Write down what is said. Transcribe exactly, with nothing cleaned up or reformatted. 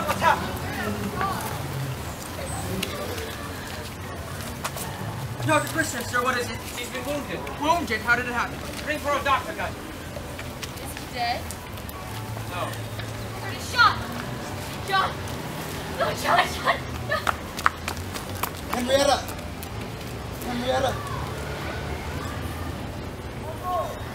John, what's happened? Doctor Christian, sir, what is it? He's been wounded. Wounded? How did it happen? Ring for a doctor, Gudgeon. Is he dead? No. I heard a shot. John. No, John, John. No. Henrietta. Henrietta. Oh,